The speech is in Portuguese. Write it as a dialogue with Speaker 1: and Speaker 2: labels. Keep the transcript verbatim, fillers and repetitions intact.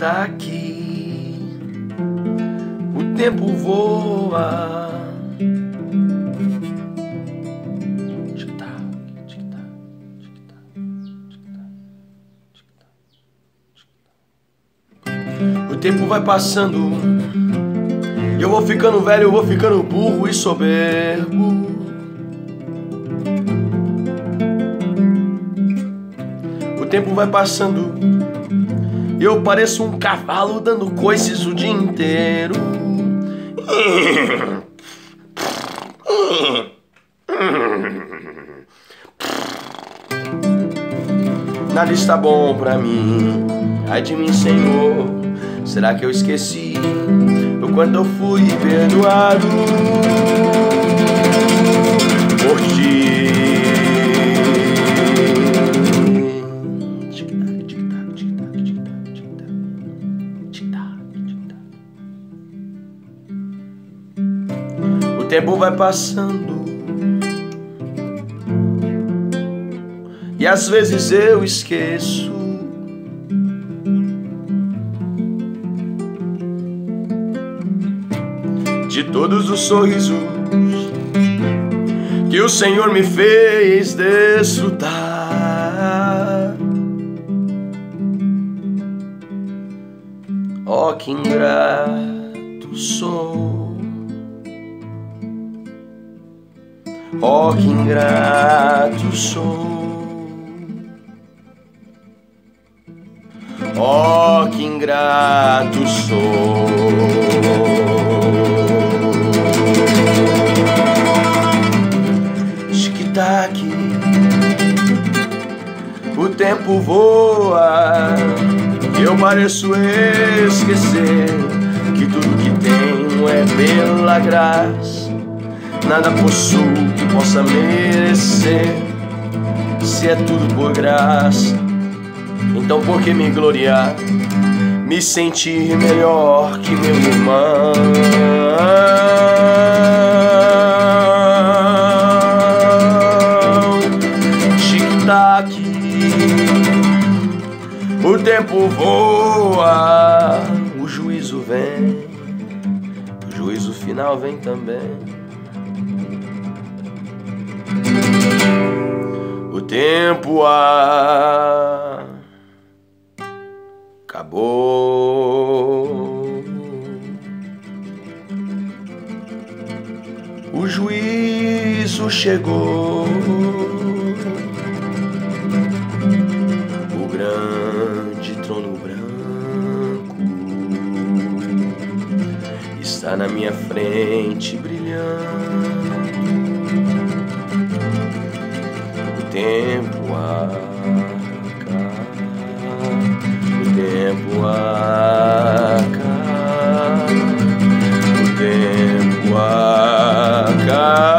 Speaker 1: tá aqui, o tempo voa. O tempo vai passando, eu vou ficando velho, eu vou ficando burro e soberbo. O tempo vai passando, eu pareço um cavalo dando coices o dia inteiro. Nada está bom pra mim, ai de mim, Senhor. Será que eu esqueci o quanto eu fui perdoado por ti? O tempo vai passando e às vezes eu esqueço de todos os sorrisos que o Senhor me fez desfrutar. Oh, que ingrato sou, oh, que ingrato sou, oh, que ingrato sou. Tá aqui, o tempo voa, eu pareço esquecer que tudo que tenho é pela graça, nada possuo que possa merecer. Se é tudo por graça, então por que me gloriar, me sentir melhor que meu irmão? O tempo voa, o juízo vem, o juízo final vem também. O tempo acabou, o juízo chegou. De trono branco está na minha frente brilhando. O tempo acaba, o tempo acaba, o tempo acaba.